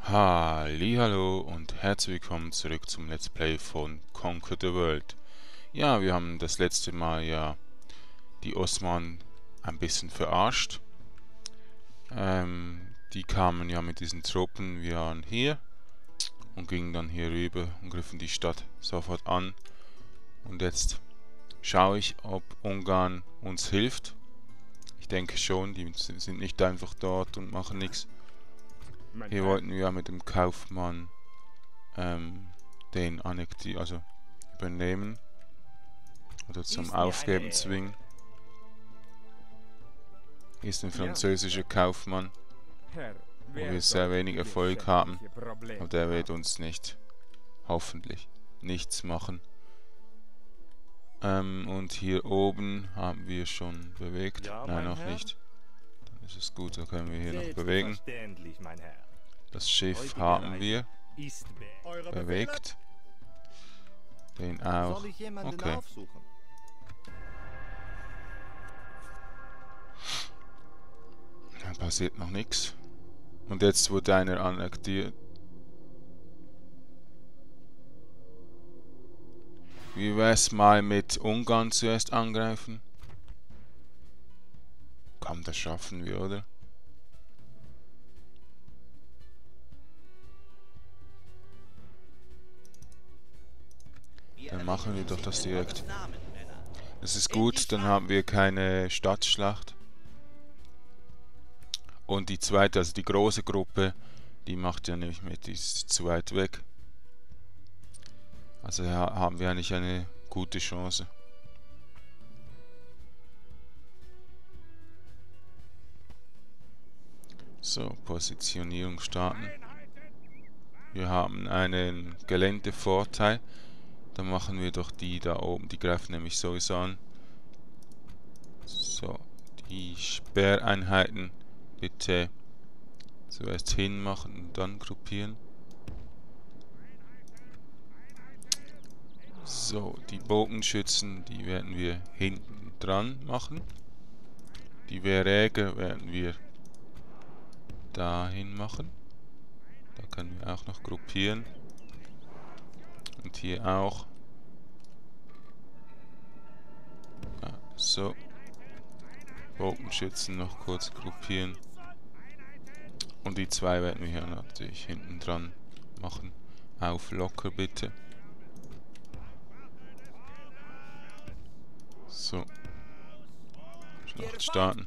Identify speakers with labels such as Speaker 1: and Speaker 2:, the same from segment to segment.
Speaker 1: Hallihallo und herzlich willkommen zurück zum Let's Play von Conquer the World. Ja, wir haben das letzte Mal ja die Osmanen ein bisschen verarscht. Die kamen ja mit diesen Truppen, wir waren hier und gingen dann hier rüber und griffen die Stadt sofort an. Und jetzt schaue ich, ob Ungarn uns hilft. Ich denke schon, die sind nicht einfach dort und machen nichts. Hier wollten wir ja mit dem Kaufmann den also übernehmen oder zum Aufgeben zwingen. Hier ist ein französischer Kaufmann, wo wir sehr wenig Erfolg haben, aber der wird uns hoffentlich nichts machen. Und hier oben haben wir schon bewegt. Nein, noch nicht. Dann ist es gut, da können wir hier noch bewegen. Das Schiff haben wir bewegt. Den auch. Okay. Da passiert noch nichts. Und jetzt wurde einer annektiert. Wie wär's mal mit Ungarn zuerst angreifen? Komm, das schaffen wir, oder? Dann machen wir doch das direkt. Das ist gut, dann haben wir keine Stadtschlacht. Und die zweite, also die große Gruppe, die macht ja nicht mit, die ist zu weit weg. Also haben wir eigentlich eine gute Chance. So, Positionierung starten. Wir haben einen Geländevorteil. Dann machen wir doch die da oben, die greifen nämlich sowieso an. So, die Sperreinheiten bitte zuerst hinmachen und dann gruppieren. So, die Bogenschützen, die werden wir hinten dran machen. Die Wehrjäger werden wir dahin machen. Da können wir auch noch gruppieren. Und hier auch. Ja, so. Bogenschützen noch kurz gruppieren. Und die zwei werden wir hier natürlich hinten dran machen. Auf locker bitte. So. Schlacht starten.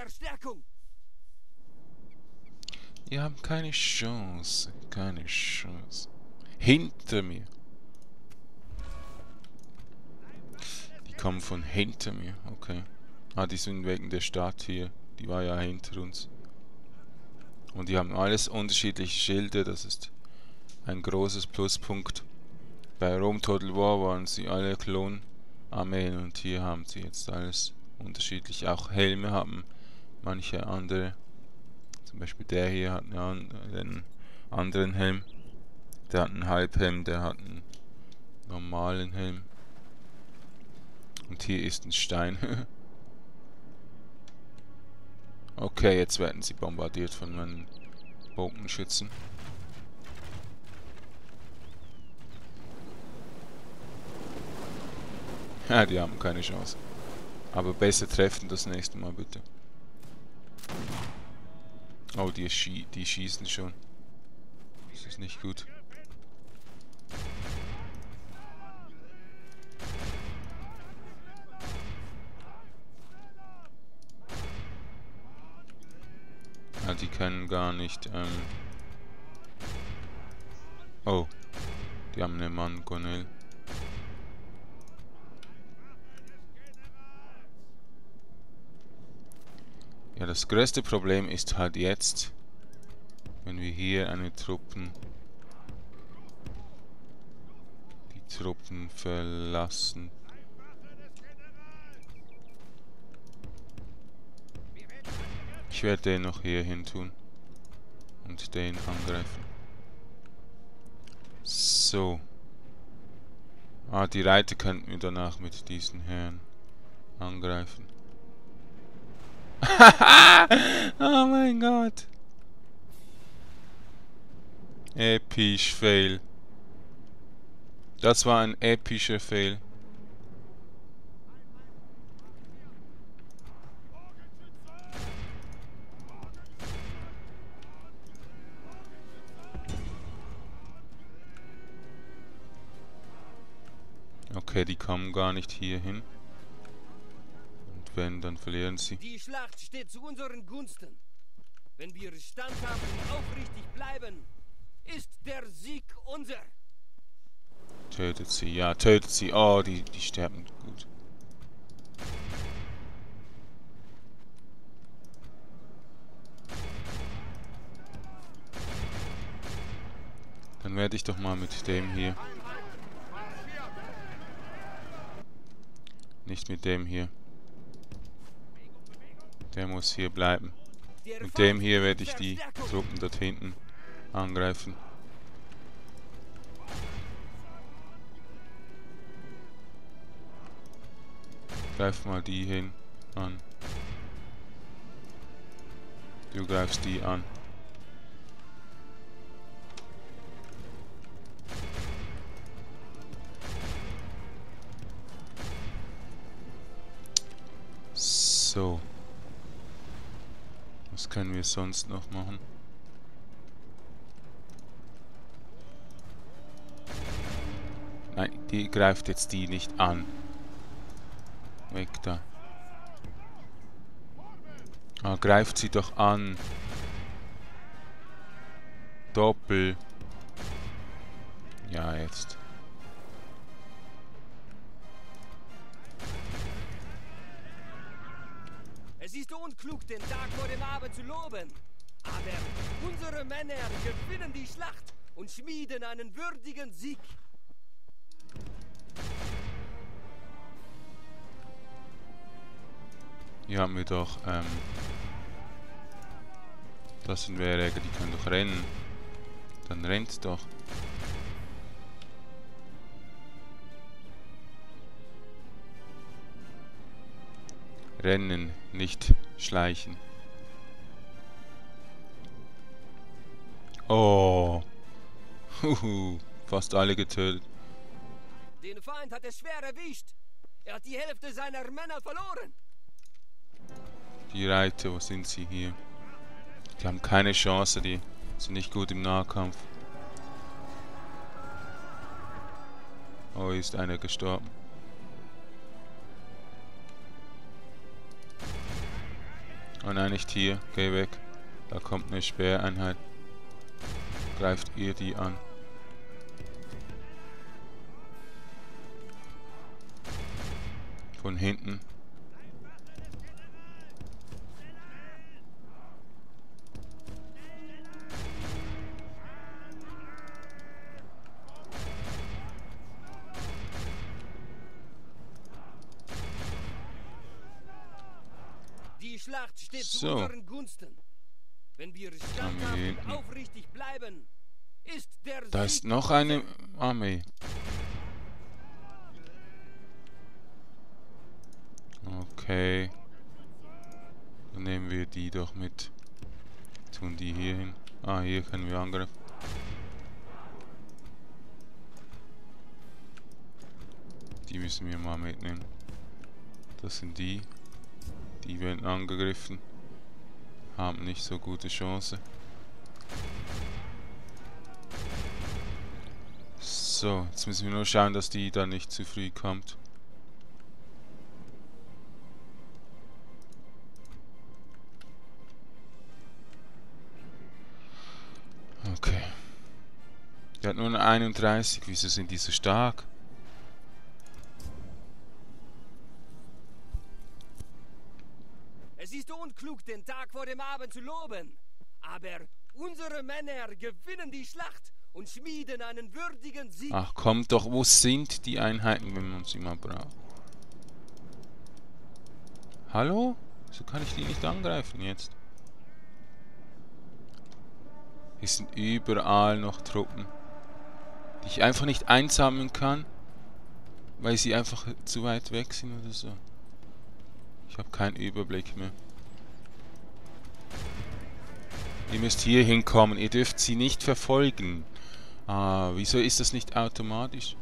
Speaker 1: Wir haben keine Chance. Keine Chance. Hinter mir. Die kommen von hinter mir. Okay. Ah, die sind wegen der Stadt hier. Die war ja hinter uns. Und die haben alles unterschiedliche Schilde. Das ist ein großes Pluspunkt. Bei Rome Total War waren sie alle Klonarmeen und hier haben sie jetzt alles unterschiedlich. Auch Helme haben manche andere. Zum Beispiel der hier hat einen anderen Helm. Der hat einen Halbhelm, der hat einen normalen Helm. Und hier ist ein Stein. Okay, jetzt werden sie bombardiert von meinen Bogenschützen. Ja, die haben keine Chance. Aber besser treffen das nächste Mal bitte. Oh, die schießen schon. Das ist nicht gut. Ja, die können gar nicht. Oh, die haben einen Mann, Gonel. Ja, das größte Problem ist halt jetzt, wenn wir hier die Truppen verlassen. Ich werde den noch hier hin tun und den angreifen. So. Ah, die Reiter könnten wir danach mit diesen Herren angreifen. Oh mein Gott. Episch Fail. Das war ein epischer Fail. Okay, die kommen gar nicht hier hin. Und wenn, dann verlieren sie.
Speaker 2: Die Schlacht steht zu unseren Gunsten. Wenn wir standhaft und aufrichtig bleiben, ist der Sieg unser.
Speaker 1: Tötet sie, ja, tötet sie. Oh, die sterben gut. Dann werde ich doch mal mit dem hier. Nicht mit dem hier. Der muss hier bleiben. Mit dem hier werde ich die Truppen dort hinten angreifen. Greif mal die hin an. Du greifst die an. So. Was können wir sonst noch machen? Nein, die greift jetzt die nicht an. Weg da. Ah, greift sie doch an. Doppel. Ja, jetzt.
Speaker 2: Es ist unklug, den Tag vor dem Abend zu loben. Aber unsere Männer gewinnen die Schlacht und schmieden einen würdigen Sieg.
Speaker 1: Hier haben wir doch, das sind Wehrjäger, die können doch rennen. Dann rennt doch. Rennen, nicht schleichen. Oh. Fast alle getötet.
Speaker 2: Den Feind hat es schwer erwischt. Er hat die Hälfte seiner Männer verloren.
Speaker 1: Die Reiter, wo sind sie hier? Die haben keine Chance, die sind nicht gut im Nahkampf. Oh, ist einer gestorben. Oh nein, nicht hier. Geh weg. Da kommt eine Speereinheit. Greift ihr die an. Von hinten.
Speaker 2: Die Schlacht steht zu unseren Gunsten. Wenn wir standhaft und aufrichtig bleiben, ist der Sieg.
Speaker 1: Da ist noch eine Armee. Okay. Dann nehmen wir die doch mit. Tun die hier hin. Ah, hier können wir angreifen. Die müssen wir mal mitnehmen. Das sind die. Die werden angegriffen. Haben nicht so gute Chance. So, jetzt müssen wir nur schauen, dass die da nicht zu früh kommt. Okay. Der hat nur eine 31. Wieso sind die so stark?
Speaker 2: Es ist unklug, den Tag vor dem Abend zu loben. Aber unsere Männer gewinnen die Schlacht und schmieden einen würdigen Sieg.
Speaker 1: Ach, kommt doch, wo sind die Einheiten, wenn man sie mal braucht? Hallo? Wieso kann ich die nicht angreifen jetzt? Hier sind überall noch Truppen, die ich einfach nicht einsammeln kann, weil sie einfach zu weit weg sind oder so. Ich habe keinen Überblick mehr. Ihr müsst hier hinkommen, ihr dürft sie nicht verfolgen. Ah, wieso ist das nicht automatisch?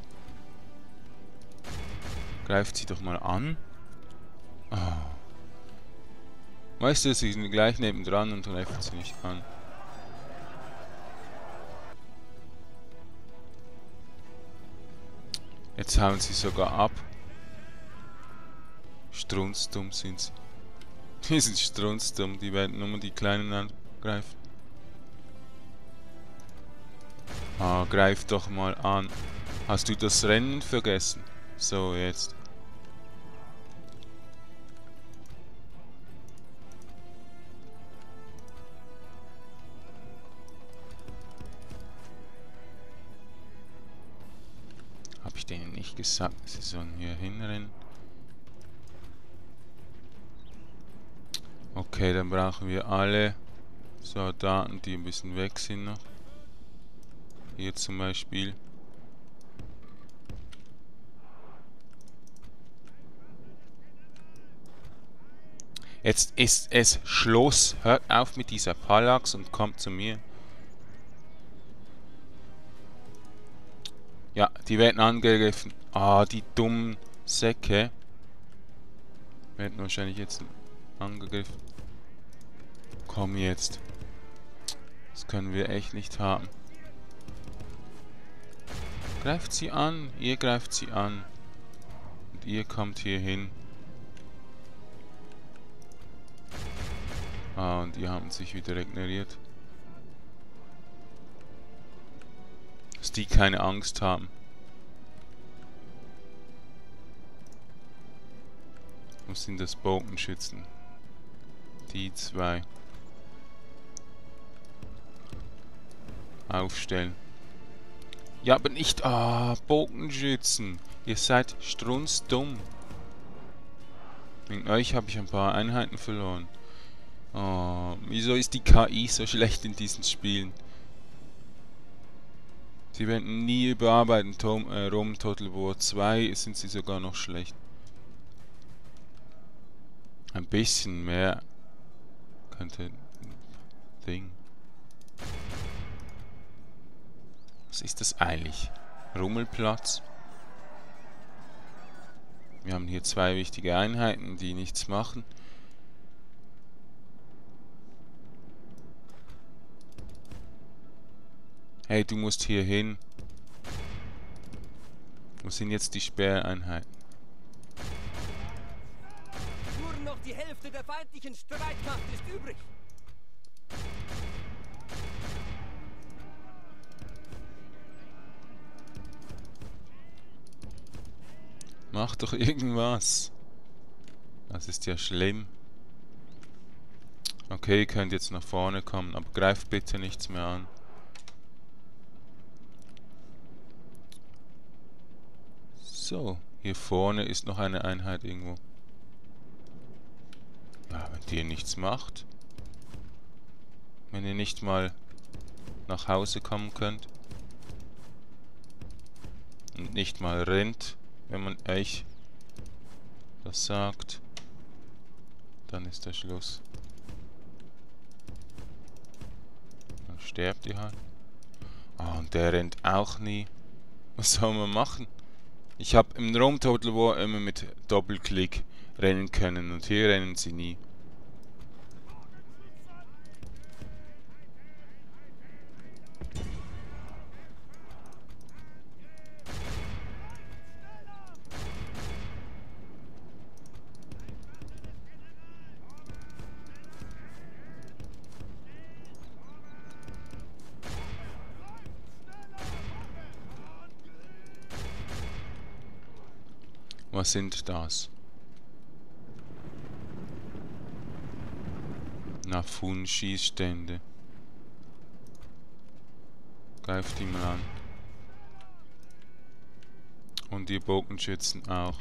Speaker 1: Greift sie doch mal an. Ah. Weißt du, sie sind gleich nebendran und greift sie nicht an. Jetzt hauen sie sogar ab. Strunzdumm sind sie. Die sind strunzdumm, die werden nur die Kleinen angreifen. Ah, greif doch mal an. Hast du das Rennen vergessen? So, jetzt. Habe ich denen nicht gesagt, sie sollen hier hinrennen? Okay, dann brauchen wir alle Soldaten, die ein bisschen weg sind noch. Hier zum Beispiel. Jetzt ist es Schluss. Hört auf mit dieser Phalanx und kommt zu mir. Ja, die werden angegriffen. Ah, die dummen Säcke. Werden wahrscheinlich jetzt angegriffen. Komm jetzt. Das können wir echt nicht haben. Greift sie an. Ihr greift sie an. Und ihr kommt hier hin. Ah, und die haben sich wieder regeneriert. Dass die keine Angst haben. Wo sind das Bogenschützen? Die zwei. Aufstellen. Ja, aber nicht... Ah, Bogenschützen. Ihr seid strunzdumm. Wegen euch habe ich ein paar Einheiten verloren. Oh, wieso ist die KI so schlecht in diesen Spielen? Sie werden nie überarbeiten. Rome Total War 2 sind sie sogar noch schlecht. Ein bisschen mehr könnte... Ding. Was ist das eigentlich? Rummelplatz? Wir haben hier zwei wichtige Einheiten, die nichts machen. Hey, du musst hier hin. Wo sind jetzt die Sperreinheiten?
Speaker 2: Nur noch die Hälfte der feindlichen Streitmacht ist übrig.
Speaker 1: Mach doch irgendwas. Das ist ja schlimm. Okay, ihr könnt jetzt nach vorne kommen, aber greift bitte nichts mehr an. So, hier vorne ist noch eine Einheit irgendwo. Ja, wenn die nichts macht. Wenn ihr nicht mal nach Hause kommen könnt. Und nicht mal rennt, wenn man euch das sagt. Dann ist der Schluss. Dann sterbt ihr halt. Ah, und der rennt auch nie. Was soll man machen? Ich habe im Rome Total War immer mit Doppelklick rennen können und hier rennen sie nie. Was sind das? Nafun-Schießstände. Greift die mal an. Und die Bogenschützen auch.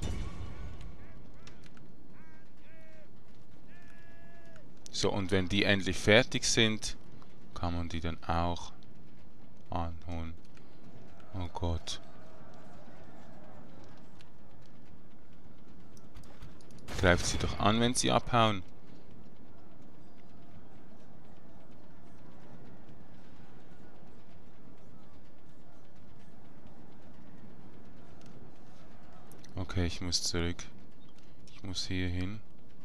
Speaker 1: So, und wenn die endlich fertig sind, kann man die dann auch anholen. Oh Gott. Greift sie doch an, wenn sie abhauen. Okay, ich muss zurück. Ich muss hier hin.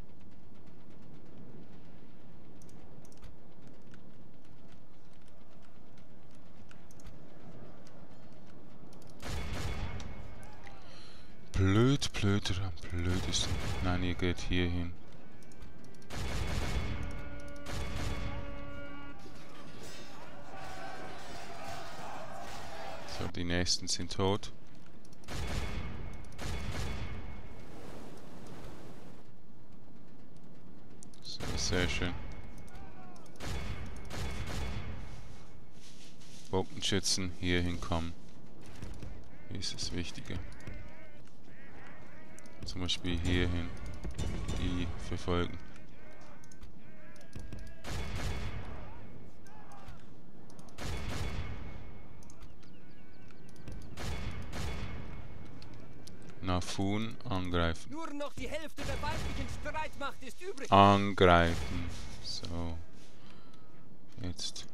Speaker 1: Blöder, blödesten. Nein, ihr geht hier hin. So, die nächsten sind tot. So, sehr schön. Bogenschützen hier hinkommen. Ist das Wichtige. Zum Beispiel hier hin. Die verfolgen. Nafun angreifen.
Speaker 2: Nur noch die Hälfte der weiblichen Streitmacht ist übrig.
Speaker 1: Angreifen. So. Jetzt.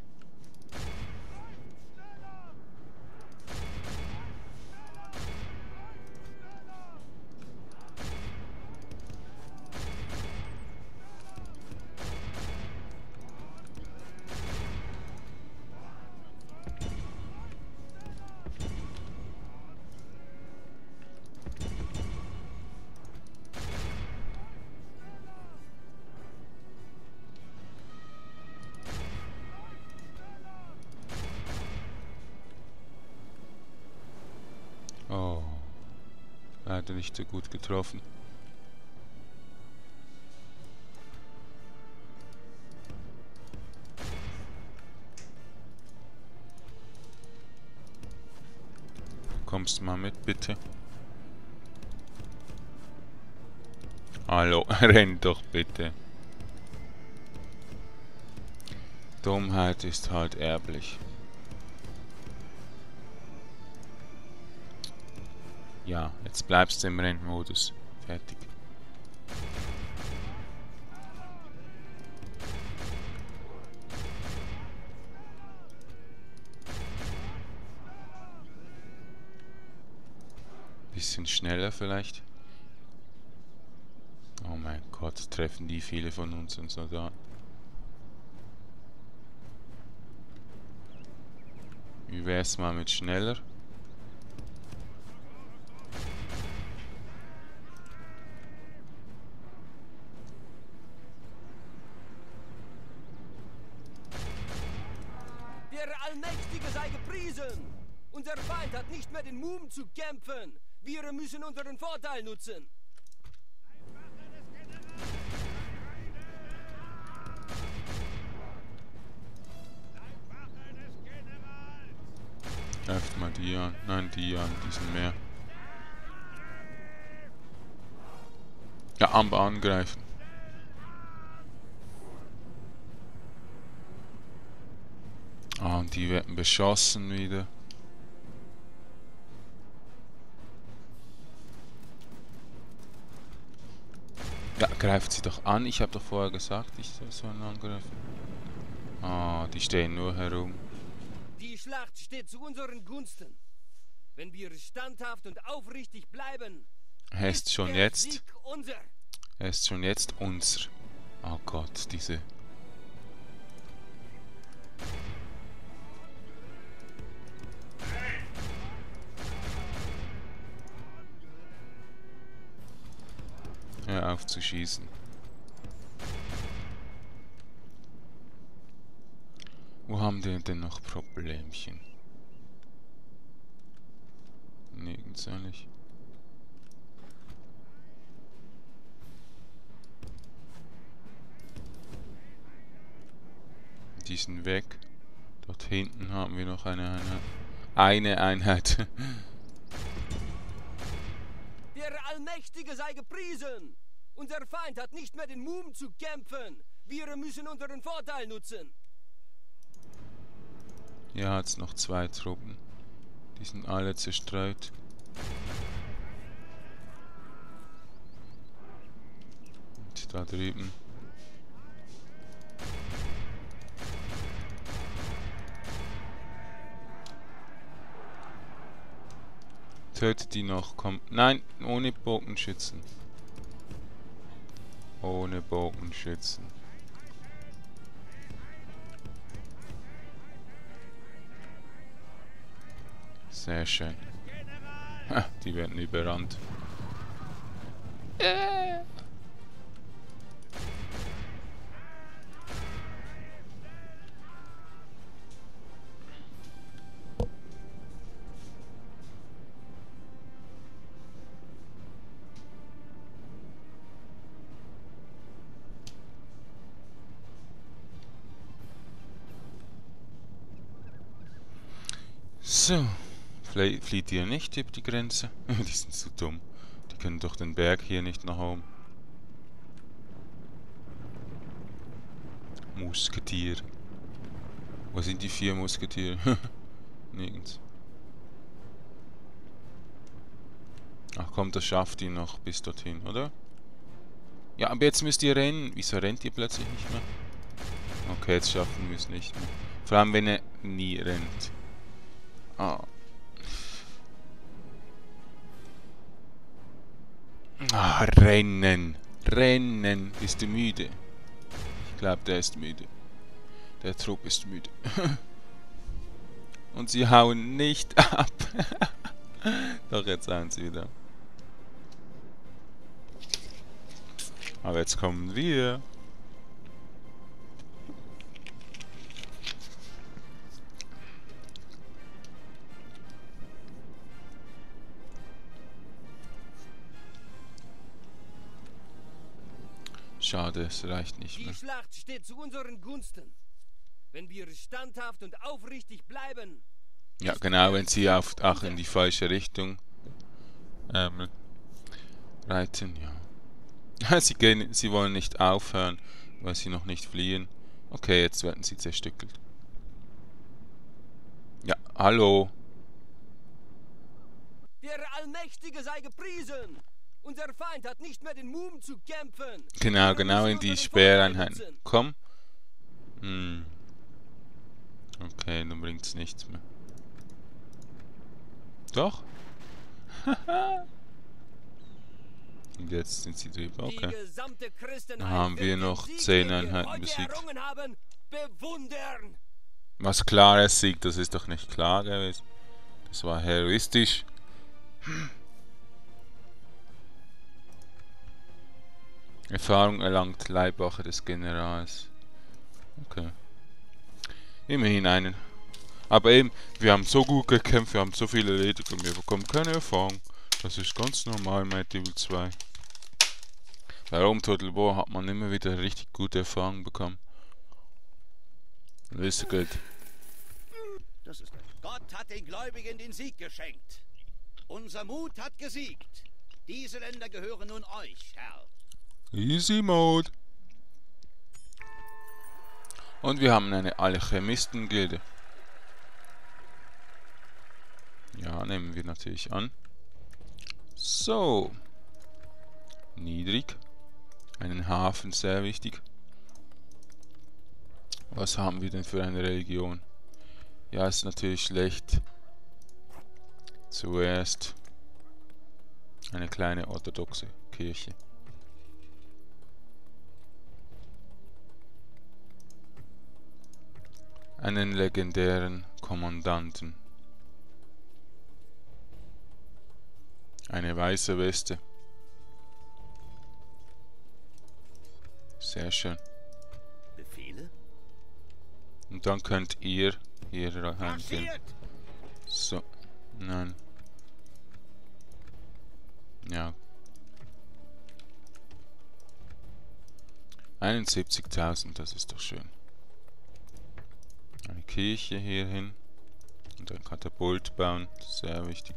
Speaker 1: Oh. Leider nicht so gut getroffen. Kommst du mal mit, bitte? Hallo, renn doch bitte. Dummheit ist halt erblich. Ja, jetzt bleibst du im Rennmodus. Fertig. Bisschen schneller vielleicht. Oh mein Gott, treffen die viele von unseren Soldaten. Wie wär's mal mit schneller?
Speaker 2: Der Allmächtige sei gepriesen! Unser Feind hat nicht mehr den Mumm zu kämpfen! Wir müssen unseren Vorteil nutzen!
Speaker 1: Greift mal die an. Nein, die an. Die sind mehr. Ja, Amber angreifen. Ah, und die werden beschossen wieder. Ja, greift sie doch an. Ich habe doch vorher gesagt, ich soll so einen angreifen. Ah, die stehen nur herum.
Speaker 2: Die Schlacht steht zu unseren Gunsten. Wenn wir standhaft und aufrichtig bleiben,
Speaker 1: Er ist schon
Speaker 2: der
Speaker 1: jetzt.
Speaker 2: Sieg unser.
Speaker 1: Er ist schon jetzt unser. Oh Gott, diese. Hör auf zu schießen. Wo haben die denn noch Problemchen? Nirgends eigentlich. Die sind weg. Dort hinten haben wir noch eine Einheit. Eine Einheit.
Speaker 2: Der Allmächtige sei gepriesen! Unser Feind hat nicht mehr den Mumm zu kämpfen! Wir müssen unseren Vorteil nutzen!
Speaker 1: Hier hat es noch 2 Truppen. Die sind alle zerstreut. Und da drüben. Tötet die noch, komm. Nein, ohne Bogenschützen. Ohne Bogenschützen. Sehr schön. Ha, die werden überrannt. So. Flieht ihr nicht über die Grenze? Die sind so dumm. Die können doch den Berg hier nicht nach oben. Musketier. Wo sind die 4 Musketiere? Nirgends. Ach komm, das schafft ihr noch bis dorthin, oder? Ja, aber jetzt müsst ihr rennen. Wieso rennt ihr plötzlich nicht mehr? Okay, jetzt schaffen wir es nicht mehr. Vor allem, wenn er nie rennt. Ah. Ah, rennen. Rennen. Ist er müde? Ich glaube, der ist müde. Der Trupp ist müde. Und sie hauen nicht ab. Doch, jetzt hauen sie wieder. Aber jetzt kommen wir. Schade, es reicht nicht mehr.
Speaker 2: Die Schlacht steht zu unseren Gunsten. Wenn wir standhaft und aufrichtig bleiben.
Speaker 1: Ja, genau, wenn sie auch in die falsche Richtung reiten, ja. Sie wollen nicht aufhören, weil sie noch nicht fliehen. Okay, jetzt werden sie zerstückelt. Ja, hallo.
Speaker 2: Der Allmächtige sei gepriesen. Unser Feind hat nicht mehr den Mumm zu kämpfen.
Speaker 1: Genau in die Speereinheiten. Komm. Okay, dann bringt's nichts mehr. Doch. Und jetzt sind sie drüber. Okay. Dann haben wir noch 10 Einheiten besiegt. Was klares Sieg, das ist doch nicht klar gewesen. Das war heroistisch. Erfahrung erlangt Leibwache des Generals. Okay. Immerhin einen. Aber eben, wir haben so gut gekämpft, wir haben so viel erledigt und wir bekommen keine Erfahrung. Das ist ganz normal in Mighty Evil 2. Bei Rome Total War hat man immer wieder richtig gute Erfahrung bekommen. Lösegeld.
Speaker 3: Gott hat den Gläubigen den Sieg geschenkt. Unser Mut hat gesiegt. Diese Länder gehören nun euch, Herr.
Speaker 1: Easy Mode. Und wir haben eine Alchemisten-Gilde. Ja, nehmen wir natürlich an. So. Niedrig. Einen Hafen, sehr wichtig. Was haben wir denn für eine Religion? Ja, ist natürlich schlecht. Zuerst eine kleine orthodoxe Kirche. Einen legendären Kommandanten. Eine weiße Weste. Sehr schön.
Speaker 3: Befehle?
Speaker 1: Und dann könnt ihr hier reingehen. So. Nein. Ja. 71.000, das ist doch schön. Eine Kirche hier hin. Und ein Katapult bauen. Sehr wichtig.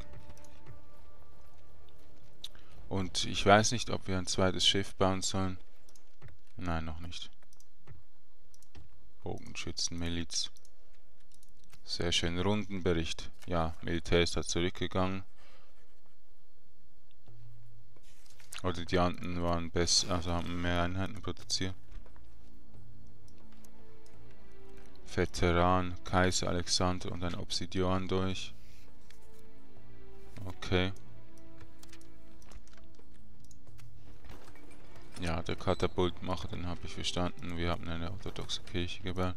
Speaker 1: Und ich weiß nicht, ob wir ein zweites Schiff bauen sollen. Nein, noch nicht. Bogenschützenmiliz. Sehr schön. Rundenbericht. Ja, Militär ist da zurückgegangen. Oder die anderen waren besser, also haben mehr Einheiten produziert. Veteran, Kaiser Alexander und ein Obsidian durch. Okay. Ja, der Katapultmacher, den habe ich verstanden. Wir haben eine orthodoxe Kirche gebaut.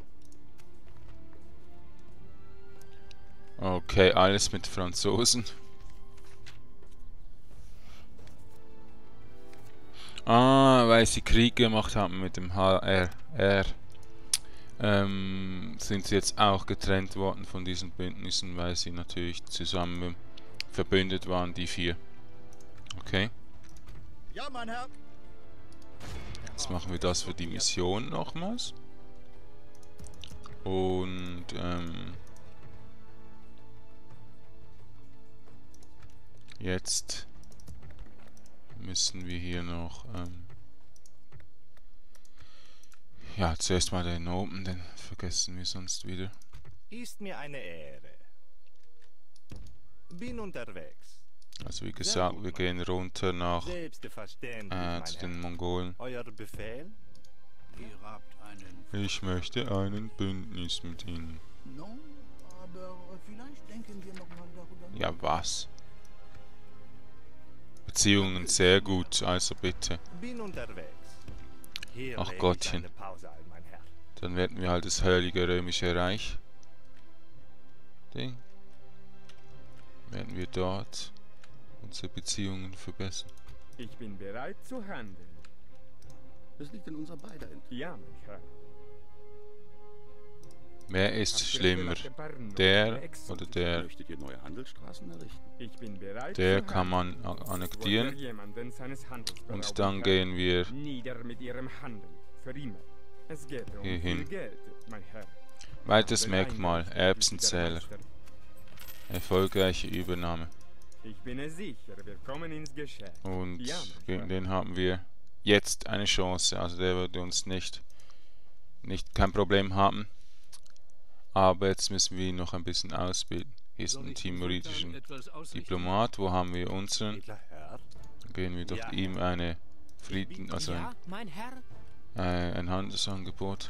Speaker 1: Okay, alles mit Franzosen. Ah, weil sie Krieg gemacht haben mit dem HRR. Sind sie jetzt auch getrennt worden von diesen Bündnissen, weil sie natürlich zusammen verbündet waren, die 4. Okay.
Speaker 3: Ja, mein Herr.
Speaker 1: Jetzt machen wir das für die Mission nochmals. Und jetzt müssen wir hier noch ja, zuerst mal den oben, den vergessen wir sonst wieder.
Speaker 4: Ist mir eine Ehre. Bin unterwegs.
Speaker 1: Also wie gesagt, wir gehen runter nach
Speaker 4: Selbstverständlich, mein
Speaker 1: zu
Speaker 4: Herr.
Speaker 1: den Mongolen.
Speaker 4: Euer Befehl?
Speaker 3: Ihr habt einen...
Speaker 1: Ich möchte ein Bündnis mit ihnen.
Speaker 3: No, aber vielleicht denken wir noch mal darüber nach.
Speaker 1: Ja, was? Beziehungen sehr gut, also bitte.
Speaker 4: Bin unterwegs. Hier
Speaker 1: Ach
Speaker 4: lege ich
Speaker 1: Gottchen.
Speaker 4: eine Pause ein, mein Herr.
Speaker 1: Dann werden wir halt das Heilige Römische Reich. Ding. Werden wir dort unsere Beziehungen verbessern.
Speaker 5: Ich bin bereit zu handeln.
Speaker 3: Das liegt in unserer beider Hand.
Speaker 5: Ja, mein Herr.
Speaker 1: Wer ist schlimmer? Der oder der?
Speaker 3: Möchtet ihr neue Handelsstraßen errichten?
Speaker 5: Ich bin bereit
Speaker 1: Der
Speaker 5: zu
Speaker 1: kann
Speaker 5: handeln.
Speaker 1: man
Speaker 5: Wollt ihr
Speaker 1: annektieren.
Speaker 5: jemanden seines Handels
Speaker 1: Und
Speaker 5: berauben
Speaker 1: dann
Speaker 5: können?
Speaker 1: gehen wir
Speaker 5: Nieder mit ihrem Handel. Für immer. Es geht um
Speaker 1: hier
Speaker 5: viel
Speaker 1: hin.
Speaker 5: Geld, mein Herr.
Speaker 1: Weiteres
Speaker 5: Aber
Speaker 1: Merkmal,
Speaker 5: einmal
Speaker 1: Erbsenzähler.
Speaker 5: ist der Meister.
Speaker 1: Erfolgreiche Übernahme.
Speaker 5: Ich bin es sicher, wir kommen ins Geschäft.
Speaker 1: Und
Speaker 5: Ja, mein
Speaker 1: gegen
Speaker 5: Freund.
Speaker 1: den haben wir jetzt eine Chance. Also der würde uns kein Problem haben. Aber jetzt müssen wir ihn noch ein bisschen ausbilden. Hier ist ein timoritischen Diplomat. Wo haben wir unseren?
Speaker 4: Edler Herr?
Speaker 1: Dann gehen wir doch
Speaker 4: Ja,
Speaker 1: ihm eine Frieden, also
Speaker 2: Ja, mein Herr.
Speaker 1: ein Handelsangebot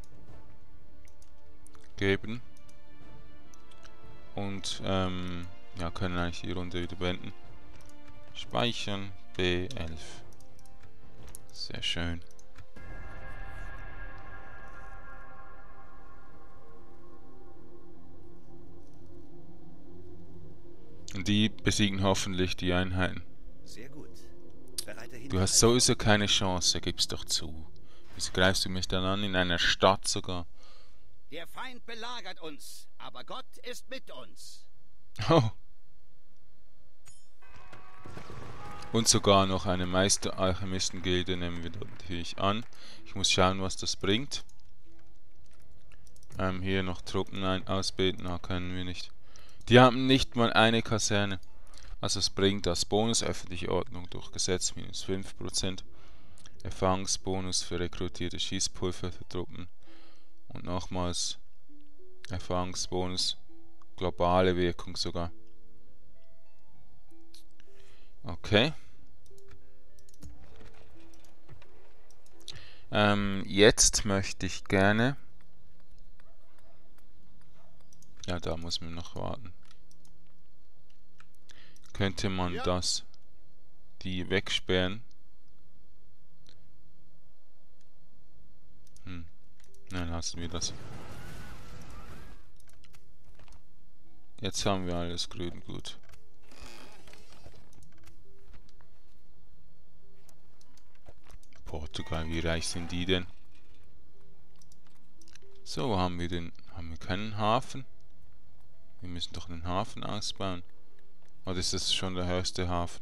Speaker 1: geben. Und ja, können eigentlich die Runde wieder beenden. Speichern B11. Sehr schön. Und die besiegen hoffentlich die Einheiten.
Speaker 3: Sehr gut. Bereiter hin.
Speaker 1: Du hast sowieso keine Chance, gib's doch zu. Wieso greifst du mich dann an, in einer Stadt sogar?
Speaker 3: Der Feind belagert uns, aber Gott ist mit uns.
Speaker 1: Oh. Und sogar noch eine Meister-Alchemisten-Gilde nehmen wir natürlich an. Ich muss schauen, was das bringt. Hier noch Truppen ausbilden, können wir nicht. Die haben nicht mal eine Kaserne. Also es bringt das Bonus öffentliche Ordnung durch Gesetz minus 5%. Erfahrungsbonus für rekrutierte Schießpulver für Truppen. Und nochmals Erfahrungsbonus. Globale Wirkung sogar. Okay. Jetzt möchte ich gerne... Ja, da muss man noch warten. Könnte man die wegsperren? Nein, lassen wir das. Jetzt haben wir alles grün, gut. Portugal, wie reich sind die denn? So, haben wir keinen Hafen? Wir müssen doch einen Hafen ausbauen. Oder ist das schon der höchste Hafen?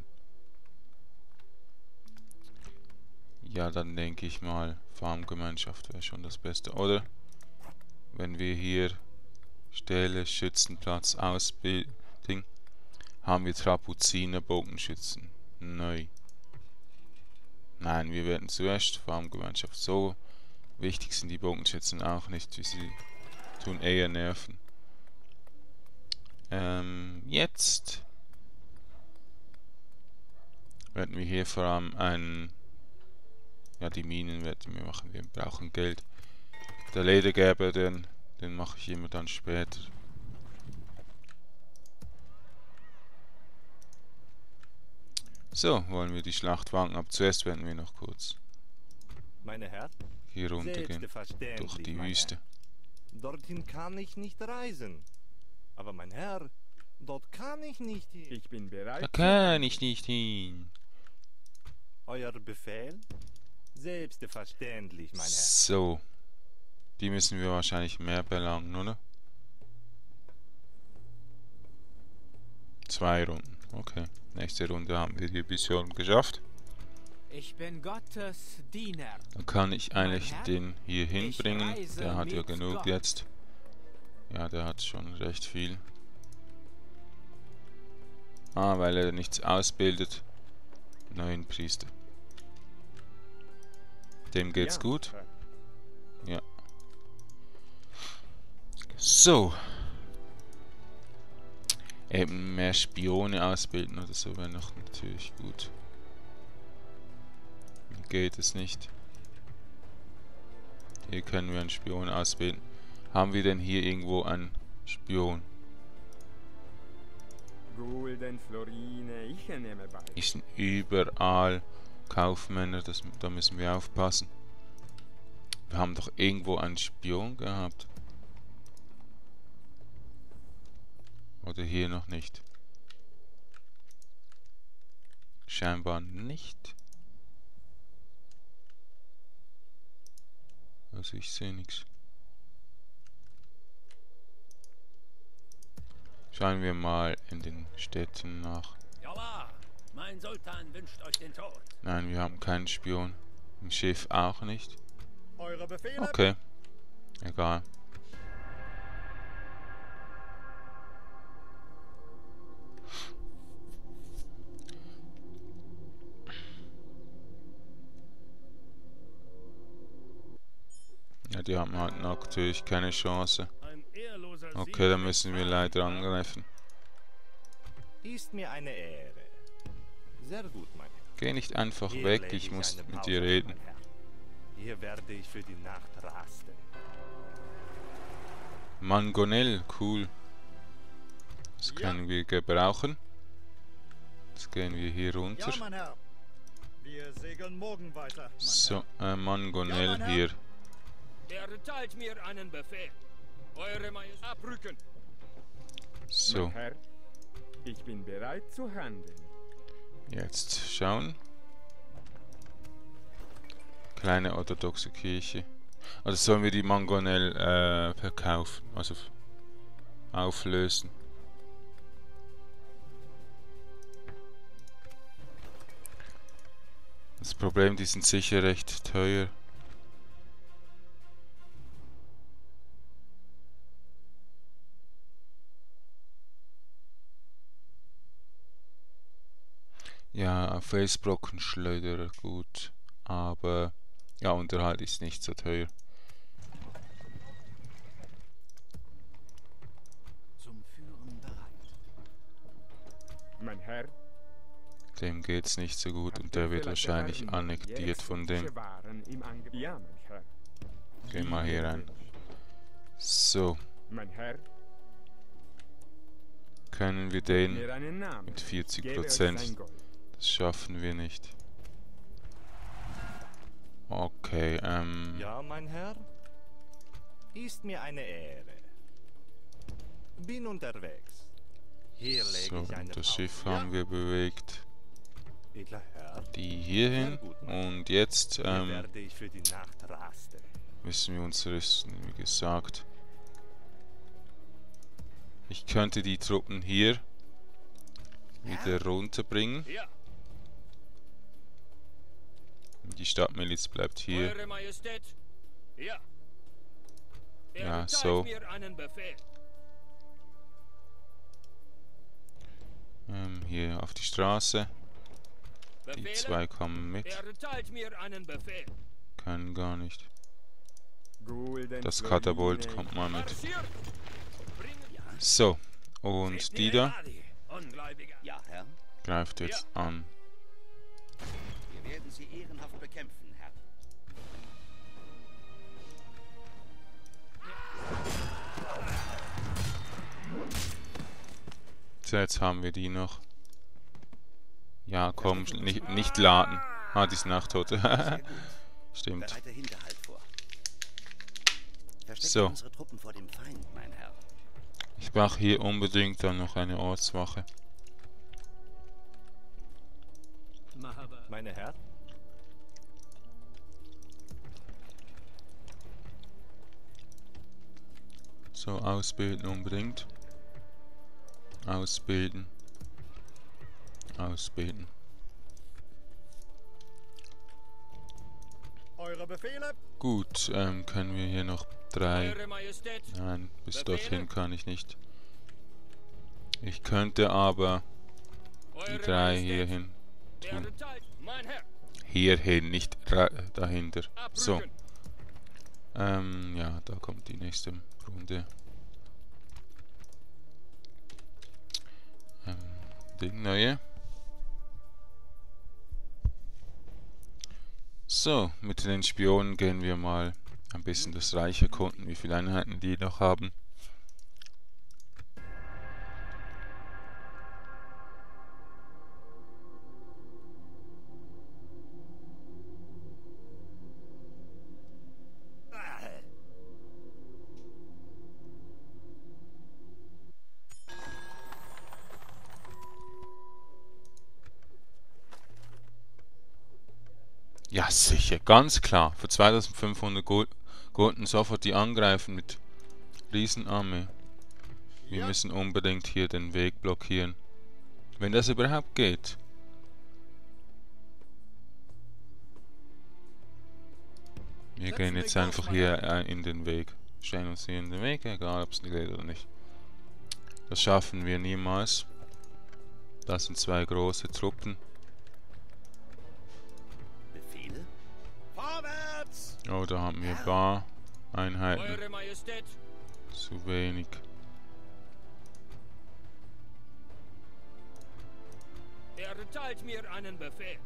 Speaker 1: Ja, dann denke ich mal, Farmgemeinschaft wäre schon das Beste. Oder wenn wir hier Ställe, Schützenplatz ausbilden, haben wir Trapuziner, Bogenschützen. Neu. Nein, wir werden zuerst Farmgemeinschaft. So wichtig sind die Bogenschützen auch nicht, wie sie tun eher nerven. Jetzt werden wir hier vor allem die Minen werden wir machen, wir brauchen Geld. Der Ledergerber, den mache ich immer dann später. So, wollen wir die Schlacht wagen. Aber zuerst werden wir noch kurz
Speaker 4: Meine Herr?
Speaker 1: hier runtergehen.
Speaker 4: Selbstverständlich,
Speaker 1: Durch die
Speaker 4: mein
Speaker 1: Wüste.
Speaker 4: Herr. Dorthin kann ich nicht reisen. Aber mein Herr, dort kann ich nicht hin.
Speaker 5: Ich bin bereit.
Speaker 1: Da kann ich nicht hin.
Speaker 4: Euer Befehl? Selbstverständlich, mein Herr.
Speaker 1: So. Die müssen wir wahrscheinlich mehr belangen, oder? 2 Runden. Okay. Nächste Runde haben wir die Mission geschafft.
Speaker 2: Ich bin Gottes Diener.
Speaker 1: Dann kann ich eigentlich
Speaker 2: Herr,
Speaker 1: den hier hinbringen.
Speaker 2: reise
Speaker 1: Der hat ja
Speaker 2: mit
Speaker 1: genug
Speaker 2: Gott.
Speaker 1: jetzt. Ja, der hat schon recht viel. Ah, weil er nichts ausbildet. Neuen Priester. Dem geht's
Speaker 5: Ja,
Speaker 1: gut.
Speaker 5: Herr.
Speaker 1: Ja. So. Eben mehr Spione ausbilden oder so wäre noch natürlich gut. Hier geht es nicht. Hier können wir einen Spion ausbilden. Haben wir denn hier irgendwo einen Spion?
Speaker 5: Gulden, Florine, ich nehme bei.
Speaker 1: Hier sind überall Kaufmänner, da müssen wir aufpassen. Wir haben doch irgendwo einen Spion gehabt. Oder hier noch nicht? Scheinbar nicht. Also ich sehe nichts. Schauen wir mal in den Städten nach.
Speaker 3: Ja, mein Sultan wünscht euch den Tod.
Speaker 1: Nein, wir haben keinen Spion. Im Schiff auch nicht.
Speaker 3: Eure Befehle?
Speaker 1: Okay. Egal. Ja, die haben halt natürlich keine Chance.
Speaker 3: Ein ehrloser
Speaker 1: Okay, dann müssen wir leider angreifen.
Speaker 4: Ist mir eine Ehre. Sehr gut, mein Herr.
Speaker 1: Geh nicht einfach
Speaker 4: Hier
Speaker 1: weg,
Speaker 4: lege
Speaker 1: ich muss
Speaker 4: eine
Speaker 1: mit
Speaker 4: Pause
Speaker 1: dir
Speaker 4: ein,
Speaker 1: reden.
Speaker 4: mein Herr. Hier werde ich für die Nacht rasten.
Speaker 1: Mangonel, cool. Das können wir gebrauchen. Jetzt gehen wir hier runter.
Speaker 6: Ja, mein Herr. Wir segeln morgen weiter, mein
Speaker 1: So,
Speaker 6: Herr.
Speaker 1: Mangonel
Speaker 6: Ja, mein Herr.
Speaker 1: hier.
Speaker 2: Erteilt mir einen Befehl. Eure Majestät abrücken.
Speaker 1: So,
Speaker 5: Mein Herr, ich bin bereit zu handeln.
Speaker 1: jetzt schauen. Kleine orthodoxe Kirche. Also sollen wir die Mangonel verkaufen, also auflösen. Das Problem, die sind sicher recht teuer. Ja, Felsbrockenschleuderer, gut. Aber ja, Unterhalt ist nicht so teuer.
Speaker 3: Zum Führen bereit.
Speaker 5: Mein Herr,
Speaker 1: Dem geht's nicht so gut
Speaker 5: habt
Speaker 1: und
Speaker 5: ihr
Speaker 1: der wird
Speaker 5: vielleicht
Speaker 1: wahrscheinlich
Speaker 5: Erwartung?
Speaker 1: annektiert von dem.
Speaker 5: Exotische Waren im Angebot. Ja, mein Herr.
Speaker 1: Geh mal hier rein. So,
Speaker 5: Mein Herr,
Speaker 1: können wir den
Speaker 5: mir einen Namen.
Speaker 1: mit
Speaker 5: Ich gebe euch
Speaker 1: 40%.
Speaker 5: sein Gold.
Speaker 1: Das schaffen wir nicht. Okay,
Speaker 4: Ja, mein Herr? Ist mir eine Ehre. Bin unterwegs. Hier lege
Speaker 1: so,
Speaker 4: ich eine
Speaker 1: und das
Speaker 4: Pause.
Speaker 1: Schiff haben wir bewegt.
Speaker 4: Edler Herr,
Speaker 1: Die hier hin.
Speaker 4: Sehr gut,
Speaker 1: Und jetzt
Speaker 4: hier werde ich für die Nacht rasten.
Speaker 1: müssen wir uns rüsten, wie gesagt. Ich könnte die Truppen hier wieder runterbringen.
Speaker 3: Ja,
Speaker 1: Die Stadtmiliz bleibt hier.
Speaker 2: Eure Majestät. Ja.
Speaker 1: Ja,
Speaker 2: Erteilt
Speaker 1: so.
Speaker 2: mir einen Befehl.
Speaker 1: Hier auf die Straße. Die
Speaker 2: Befehle?
Speaker 1: zwei kommen mit.
Speaker 2: Erteilt mir einen Befehl.
Speaker 1: Können gar nicht.
Speaker 5: Gulden,
Speaker 1: Das
Speaker 5: Florine,
Speaker 1: Katapult kommt mal mit.
Speaker 2: Marschiert. Bringen
Speaker 1: So, und die da
Speaker 2: Ungläubiger.
Speaker 3: ja, Herr.
Speaker 1: greift jetzt an.
Speaker 3: Wir werden sie ehrenhaft bekämpfen, Herr.
Speaker 1: So, jetzt haben wir die noch. Ja, komm, nicht laden. Ah, die sind auch tot.
Speaker 3: Sehr gut.
Speaker 1: Stimmt.
Speaker 3: Bereite Hinterhalt vor. Verstecke
Speaker 1: So.
Speaker 3: unsere Truppen vor dem Feind, mein Herr.
Speaker 1: Ich brauche hier unbedingt dann noch eine Ortswache.
Speaker 4: Meine Herren?
Speaker 1: So, ausbilden unbedingt. Ausbilden. Ausbilden.
Speaker 6: Eure Befehle?
Speaker 1: Gut, können wir hier noch 3...
Speaker 2: Eure Majestät.
Speaker 1: Nein, bis
Speaker 2: Befehle?
Speaker 1: dorthin kann ich nicht. Ich könnte aber die
Speaker 2: Eure
Speaker 1: 3
Speaker 2: Majestät.
Speaker 1: hierhin tun.
Speaker 2: Erdenteilt, mein Herr.
Speaker 1: Hierhin, nicht dahinter. So.
Speaker 2: Abrücken.
Speaker 1: Ja, da kommt die nächste Runde. Ding neue. So, mit den Spionen gehen wir mal ein bisschen das Reich erkunden, wie viele Einheiten die noch haben. Ja, sicher, ganz klar. Für 2500 Gulden sofort die angreifen mit Riesenarmee. Wir müssen unbedingt hier den Weg blockieren. Wenn das überhaupt geht. Wir gehen jetzt einfach hier in den Weg. Stellen uns hier in den Weg, egal ob es geht oder nicht. Das schaffen wir niemals. Das sind 2 große Truppen.
Speaker 3: Befehle? Vorwärts!
Speaker 1: Oh, da haben wir ein paar Einheiten.
Speaker 2: Eure Majestät.
Speaker 1: Zu wenig.
Speaker 2: Erteilt mir einen Befehl.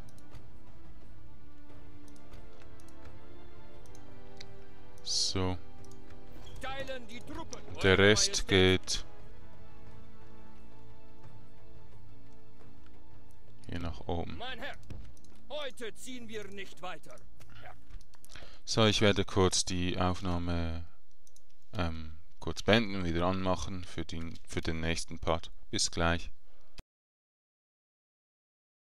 Speaker 1: So,
Speaker 2: Teilen die Truppen.
Speaker 1: der
Speaker 2: Eure
Speaker 1: Rest
Speaker 2: Majestät.
Speaker 1: geht hier nach oben.
Speaker 2: Mein Herr, heute ziehen wir nicht weiter. Ja.
Speaker 1: So, ich werde kurz die Aufnahme kurz beenden, wieder anmachen für den nächsten Part. Bis gleich.